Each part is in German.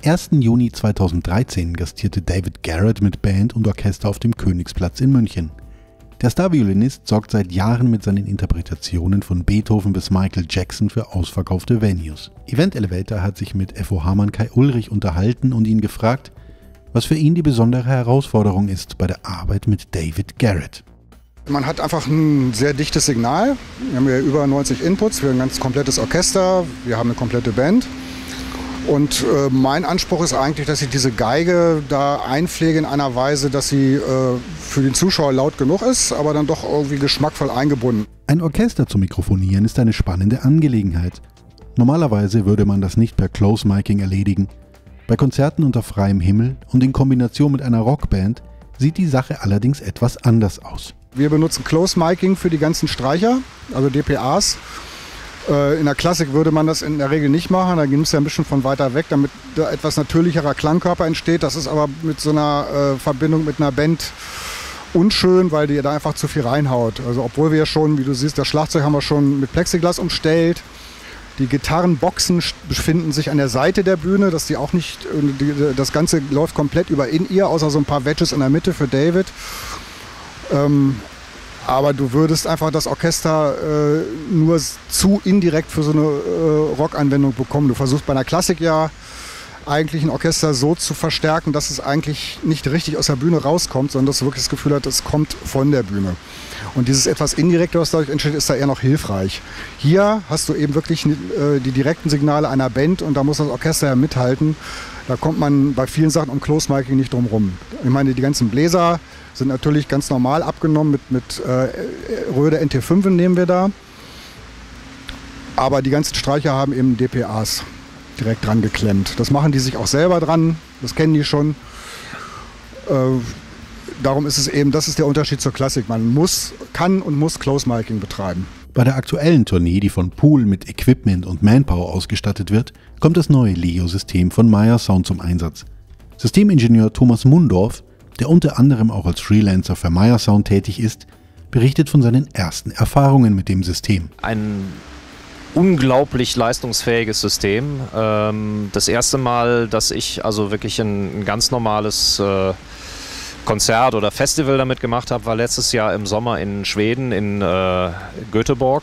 1. Juni 2013 gastierte David Garrett mit Band und Orchester auf dem Königsplatz in München. Der Star-Violinist sorgt seit Jahren mit seinen Interpretationen von Beethoven bis Michael Jackson für ausverkaufte Venues. Event Elevator hat sich mit FOH-Mann Kai Ulrich unterhalten und ihn gefragt, was für ihn die besondere Herausforderung ist bei der Arbeit mit David Garrett. Man hat einfach ein sehr dichtes Signal. Wir haben ja über 90 Inputs, wir haben ein ganz komplettes Orchester, wir haben eine komplette Band. Und mein Anspruch ist eigentlich, dass ich diese Geige da einpflege in einer Weise, dass sie für den Zuschauer laut genug ist, aber dann doch irgendwie geschmackvoll eingebunden. Ein Orchester zu mikrofonieren ist eine spannende Angelegenheit. Normalerweise würde man das nicht per Close-Miking erledigen. Bei Konzerten unter freiem Himmel und in Kombination mit einer Rockband sieht die Sache allerdings etwas anders aus. Wir benutzen Close-Miking für die ganzen Streicher, also DPAs. In der Klassik würde man das in der Regel nicht machen, da nimmst du ja ein bisschen von weiter weg, damit da etwas natürlicherer Klangkörper entsteht. Das ist aber mit so einer Verbindung mit einer Band unschön, weil die da einfach zu viel reinhaut. Also obwohl wir ja schon, wie du siehst, das Schlagzeug haben wir schon mit Plexiglas umstellt. Die Gitarrenboxen befinden sich an der Seite der Bühne, dass die auch nicht, das Ganze läuft komplett über In-Ear, außer so ein paar Wedges in der Mitte für David. Aber du würdest einfach das Orchester nur zu indirekt für so eine Rock-Anwendung bekommen. Du versuchst bei einer Klassik ja eigentlich ein Orchester so zu verstärken, dass es eigentlich nicht richtig aus der Bühne rauskommt, sondern dass du wirklich das Gefühl hast, es kommt von der Bühne. Und dieses etwas Indirekte, was dadurch entsteht, ist da eher noch hilfreich. Hier hast du eben wirklich die direkten Signale einer Band und da muss das Orchester ja mithalten. Da kommt man bei vielen Sachen um Close-Miking nicht drum rum. Ich meine, die ganzen Bläser sind natürlich ganz normal abgenommen, mit Röhre NT5 nehmen wir da. Aber die ganzen Streicher haben eben DPAs direkt dran geklemmt. Das machen die sich auch selber dran, das kennen die schon. Darum ist es eben, das ist der Unterschied zur Klassik. Man kann und muss Close-Miking betreiben. Bei der aktuellen Tournee, die von Pool mit Equipment und Manpower ausgestattet wird, kommt das neue Leo-System von Meyer Sound zum Einsatz. Systemingenieur Thomas Mundorf, der unter anderem auch als Freelancer für Meyer Sound tätig ist, berichtet von seinen ersten Erfahrungen mit dem System. Ein unglaublich leistungsfähiges System. Das erste Mal, dass ich also wirklich ein ganz normales Konzert oder Festival damit gemacht habe, war letztes Jahr im Sommer in Schweden, in Göteborg.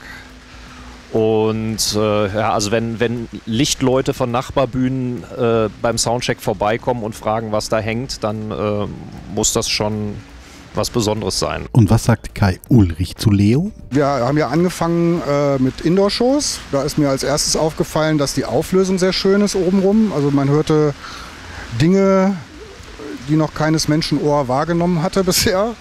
Und ja, also wenn Lichtleute von Nachbarbühnen beim Soundcheck vorbeikommen und fragen, was da hängt, dann muss das schon was Besonderes sein. Und was sagt Kai Ulrich zu Leo? Wir haben ja angefangen mit Indoor-Shows. Da ist mir als erstes aufgefallen, dass die Auflösung sehr schön ist obenrum. Also man hörte Dinge, die noch keines Menschen Ohr wahrgenommen hatte bisher.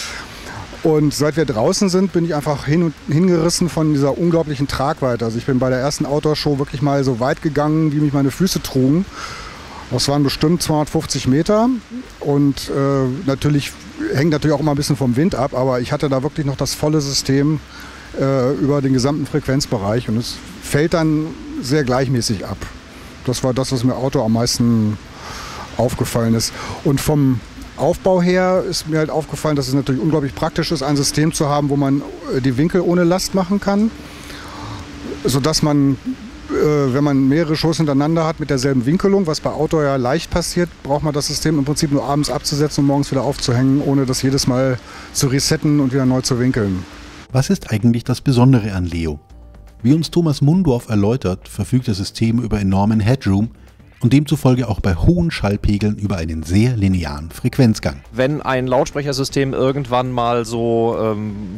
Und seit wir draußen sind, bin ich einfach hingerissen von dieser unglaublichen Tragweite. Also ich bin bei der ersten Outdoor-Show wirklich mal so weit gegangen, wie mich meine Füße trugen. Das waren bestimmt 250 Meter und hängt natürlich auch immer ein bisschen vom Wind ab, aber ich hatte da wirklich noch das volle System über den gesamten Frequenzbereich und es fällt dann sehr gleichmäßig ab. Das war das, was mir Outdoor am meisten aufgefallen ist. Und vom Aufbau her ist mir halt aufgefallen, dass es natürlich unglaublich praktisch ist, ein System zu haben, wo man die Winkel ohne Last machen kann, sodass man, wenn man mehrere Shows hintereinander hat mit derselben Winkelung, was bei Outdoor ja leicht passiert, braucht man das System im Prinzip nur abends abzusetzen und morgens wieder aufzuhängen, ohne das jedes Mal zu resetten und wieder neu zu winkeln. Was ist eigentlich das Besondere an Leo? Wie uns Thomas Mundorf erläutert, verfügt das System über enormen Headroom und demzufolge auch bei hohen Schallpegeln über einen sehr linearen Frequenzgang. Wenn ein Lautsprechersystem irgendwann mal so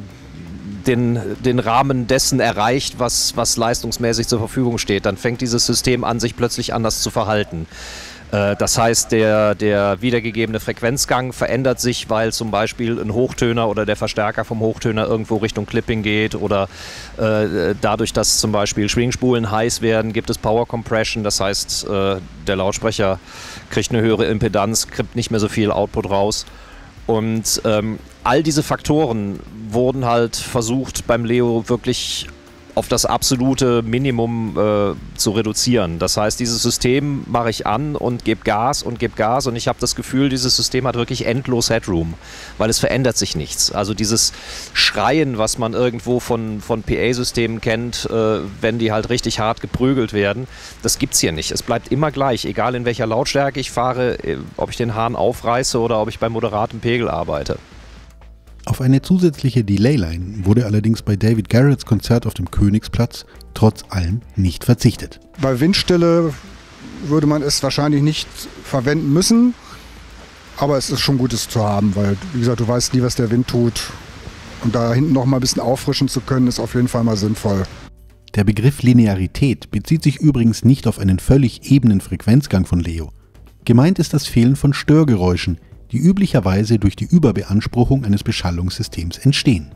den Rahmen dessen erreicht, was leistungsmäßig zur Verfügung steht, dann fängt dieses System an, sich plötzlich anders zu verhalten. Das heißt, der wiedergegebene Frequenzgang verändert sich, weil zum Beispiel ein Hochtöner oder der Verstärker vom Hochtöner irgendwo Richtung Clipping geht oder dadurch, dass zum Beispiel Schwingspulen heiß werden, gibt es Power Compression. Das heißt, der Lautsprecher kriegt eine höhere Impedanz, kriegt nicht mehr so viel Output raus. Und all diese Faktoren wurden halt versucht beim Leo wirklich auf das absolute Minimum zu reduzieren. Das heißt, dieses System mache ich an und gebe Gas und ich habe das Gefühl, dieses System hat wirklich endlos Headroom, weil es verändert sich nichts. Also dieses Schreien, was man irgendwo von PA-Systemen kennt, wenn die halt richtig hart geprügelt werden, das gibt es hier nicht. Es bleibt immer gleich, egal in welcher Lautstärke ich fahre, ob ich den Hahn aufreiße oder ob ich bei moderatem Pegel arbeite. Auf eine zusätzliche Delay-Line wurde allerdings bei David Garretts Konzert auf dem Königsplatz trotz allem nicht verzichtet. Bei Windstille würde man es wahrscheinlich nicht verwenden müssen, aber es ist schon gut, es zu haben, weil, wie gesagt, du weißt nie, was der Wind tut. Und da hinten noch mal ein bisschen auffrischen zu können, ist auf jeden Fall mal sinnvoll. Der Begriff Linearität bezieht sich übrigens nicht auf einen völlig ebenen Frequenzgang von Leo. Gemeint ist das Fehlen von Störgeräuschen, die üblicherweise durch die Überbeanspruchung eines Beschallungssystems entstehen.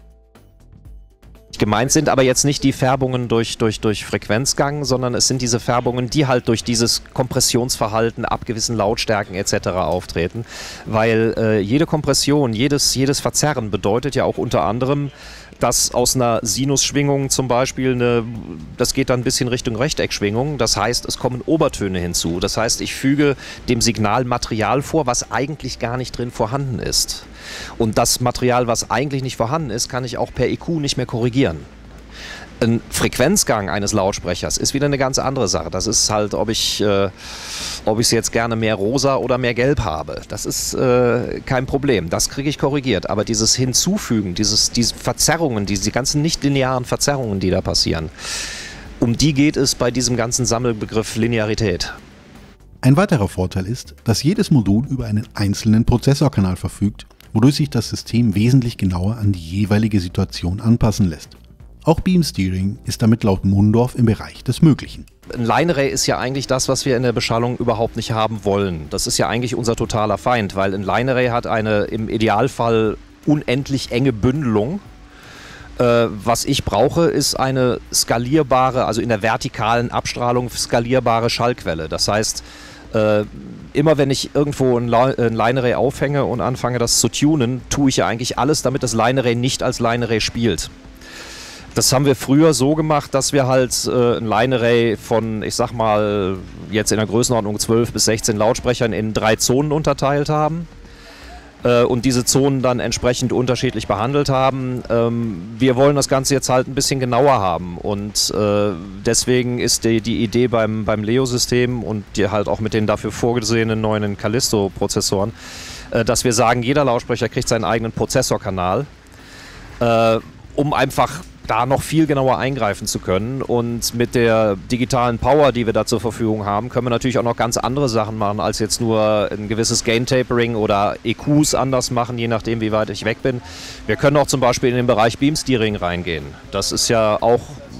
Gemeint sind aber jetzt nicht die Färbungen durch Frequenzgang, sondern es sind diese Färbungen, die halt durch dieses Kompressionsverhalten ab gewissen Lautstärken etc. auftreten. Weil jede Kompression, jedes Verzerren bedeutet ja auch unter anderem, dass aus einer Sinusschwingung zum Beispiel das geht dann ein bisschen Richtung Rechteckschwingung, das heißt, es kommen Obertöne hinzu. Das heißt, ich füge dem Signal Material vor, was eigentlich gar nicht drin vorhanden ist. Und das Material, was eigentlich nicht vorhanden ist, kann ich auch per EQ nicht mehr korrigieren. Ein Frequenzgang eines Lautsprechers ist wieder eine ganz andere Sache. Das ist halt, ob ich es jetzt gerne mehr rosa oder mehr gelb habe. Das ist kein Problem. Das kriege ich korrigiert. Aber dieses Hinzufügen, diese Verzerrungen, diese ganzen nicht-linearen Verzerrungen, die da passieren, um die geht es bei diesem ganzen Sammelbegriff Linearität. Ein weiterer Vorteil ist, dass jedes Modul über einen einzelnen Prozessorkanal verfügt, wodurch sich das System wesentlich genauer an die jeweilige Situation anpassen lässt. Auch Beam Steering ist damit laut Mundorf im Bereich des Möglichen. Ein Line-Array ist ja eigentlich das, was wir in der Beschallung überhaupt nicht haben wollen. Das ist ja eigentlich unser totaler Feind, weil ein Line-Array hat eine im Idealfall unendlich enge Bündelung. Was ich brauche, ist eine skalierbare, also in der vertikalen Abstrahlung skalierbare Schallquelle. Das heißt, immer wenn ich irgendwo ein Line-Array aufhänge und anfange das zu tunen, tue ich ja eigentlich alles, damit das Line-Array nicht als Line-Array spielt. Das haben wir früher so gemacht, dass wir halt ein Line-Array von, ich sag mal, jetzt in der Größenordnung 12 bis 16 Lautsprechern in 3 Zonen unterteilt haben und diese Zonen dann entsprechend unterschiedlich behandelt haben. Wir wollen das Ganze jetzt halt ein bisschen genauer haben und deswegen ist die Idee beim Leo-System und die halt auch mit den dafür vorgesehenen neuen Callisto-Prozessoren, dass wir sagen, jeder Lautsprecher kriegt seinen eigenen Prozessorkanal, um einfach da noch viel genauer eingreifen zu können. Und mit der digitalen Power, die wir da zur Verfügung haben, können wir natürlich auch noch ganz andere Sachen machen, als jetzt nur ein gewisses Gain-Tapering oder EQs anders machen, je nachdem, wie weit ich weg bin. Wir können auch zum Beispiel in den Bereich Beam-Steering reingehen. Das ist ja auch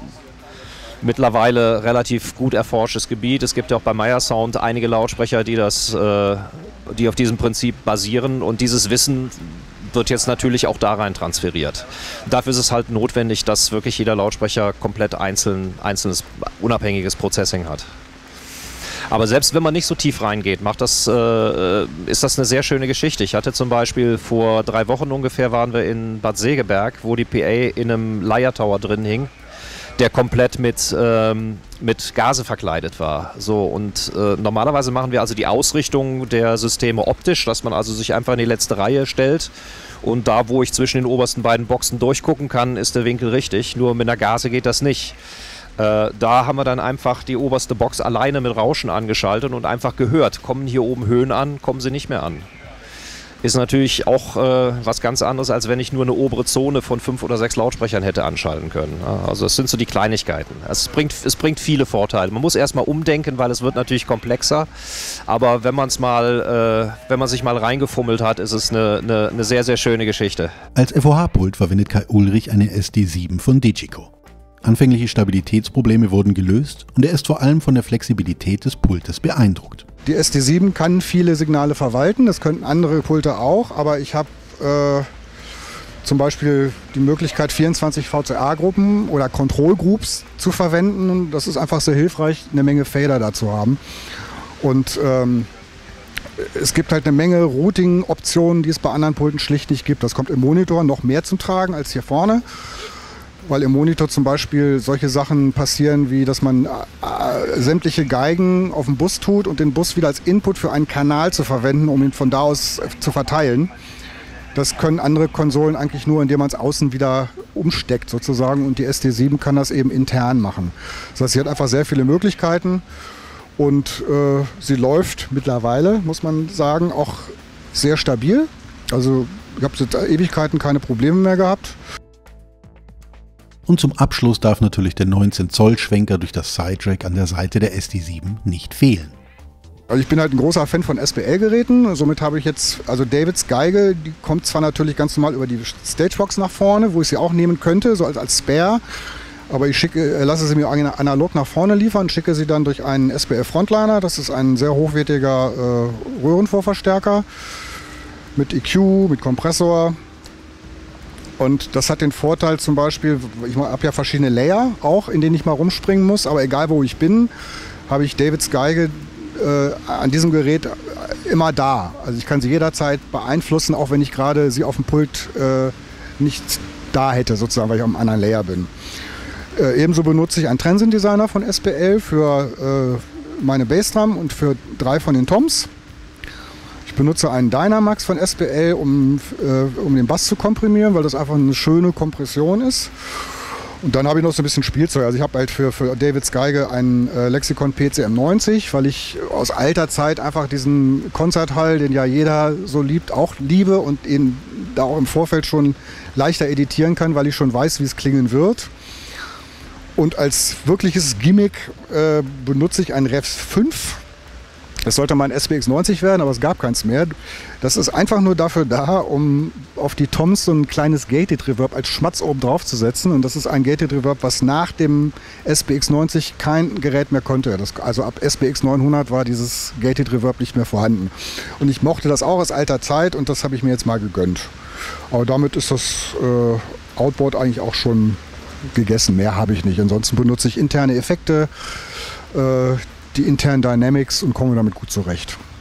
mittlerweile relativ gut erforschtes Gebiet. Es gibt ja auch bei Meyer Sound einige Lautsprecher, die auf diesem Prinzip basieren, und dieses Wissen wird jetzt natürlich auch da rein transferiert. Dafür ist es halt notwendig, dass wirklich jeder Lautsprecher komplett einzelnes, unabhängiges Processing hat. Aber selbst wenn man nicht so tief reingeht, ist das eine sehr schöne Geschichte. Ich hatte zum Beispiel vor 3 Wochen ungefähr, waren wir in Bad Segeberg, wo die PA in einem Leiertower drin hing, der komplett mit Gase verkleidet war. So, und normalerweise machen wir also die Ausrichtung der Systeme optisch, dass man also sich einfach in die letzte Reihe stellt, und da, wo ich zwischen den obersten beiden Boxen durchgucken kann, ist der Winkel richtig. Nur mit einer Gase geht das nicht. Da haben wir dann einfach die oberste Box alleine mit Rauschen angeschaltet und einfach gehört, kommen hier oben Höhen an, kommen sie nicht mehr an. Ist natürlich auch was ganz anderes, als wenn ich nur eine obere Zone von 5 oder 6 Lautsprechern hätte anschalten können. Also es sind so die Kleinigkeiten. Es bringt viele Vorteile. Man muss erstmal umdenken, weil es wird natürlich komplexer. Aber wenn man sich mal reingefummelt hat, ist es eine sehr, sehr schöne Geschichte. Als FOH-Pult verwendet Kai Ulrich eine SD7 von Digico. Anfängliche Stabilitätsprobleme wurden gelöst und er ist vor allem von der Flexibilität des Pultes beeindruckt. Die SD7 kann viele Signale verwalten, das könnten andere Pulte auch, aber ich habe zum Beispiel die Möglichkeit, 24 VCA-Gruppen oder Control Groups zu verwenden, und das ist einfach sehr hilfreich, eine Menge Fader da zu haben. Und es gibt halt eine Menge Routing-Optionen, die es bei anderen Pulten schlicht nicht gibt. Das kommt im Monitor noch mehr zum Tragen als hier vorne, weil im Monitor zum Beispiel solche Sachen passieren, wie dass man sämtliche Geigen auf den Bus tut und den Bus wieder als Input für einen Kanal zu verwenden, um ihn von da aus zu verteilen. Das können andere Konsolen eigentlich nur, indem man es außen wieder umsteckt sozusagen, und die SD7 kann das eben intern machen. Das heißt, sie hat einfach sehr viele Möglichkeiten und sie läuft mittlerweile, muss man sagen, auch sehr stabil. Also ich habe seit Ewigkeiten keine Probleme mehr gehabt. Und zum Abschluss darf natürlich der 19-Zoll-Schwenker durch das Sidetrack an der Seite der SD7 nicht fehlen. Also ich bin halt ein großer Fan von SPL-Geräten. Somit habe ich jetzt, also Davids Geige, die kommt zwar natürlich ganz normal über die Stagebox nach vorne, wo ich sie auch nehmen könnte, so als Spare. Aber ich lasse sie mir analog nach vorne liefern, schicke sie dann durch einen SPL Frontliner. Das ist ein sehr hochwertiger Röhrenvorverstärker mit EQ, mit Kompressor. Und das hat den Vorteil zum Beispiel, ich habe ja verschiedene Layer auch, in denen ich mal rumspringen muss. Aber egal wo ich bin, habe ich Davids Geige an diesem Gerät immer da. Also ich kann sie jederzeit beeinflussen, auch wenn ich gerade sie auf dem Pult nicht da hätte, sozusagen, weil ich auf einem anderen Layer bin. Ebenso benutze ich einen Transient-Designer von SPL für meine Bassdrum und für 3 von den Toms. Ich benutze einen Dynamax von SPL, um den Bass zu komprimieren, weil das einfach eine schöne Kompression ist. Und dann habe ich noch so ein bisschen Spielzeug. Also ich habe halt für Davids Geige einen Lexicon PCM90, weil ich aus alter Zeit einfach diesen Konzerthall, den ja jeder so liebt, auch liebe und ihn da auch im Vorfeld schon leichter editieren kann, weil ich schon weiß, wie es klingen wird. Und als wirkliches Gimmick benutze ich einen Revs 5. Das sollte mal ein SPX90 werden, aber es gab keins mehr. Das ist einfach nur dafür da, um auf die Toms so ein kleines Gated Reverb als Schmatz oben drauf zu setzen. Und das ist ein Gated Reverb, was nach dem SPX90 kein Gerät mehr konnte. Also ab SPX 900 war dieses Gated Reverb nicht mehr vorhanden. Und ich mochte das auch aus alter Zeit und das habe ich mir jetzt mal gegönnt. Aber damit ist das Outboard eigentlich auch schon gegessen. Mehr habe ich nicht. Ansonsten benutze ich interne Effekte, die internen Dynamics und komme damit gut zurecht.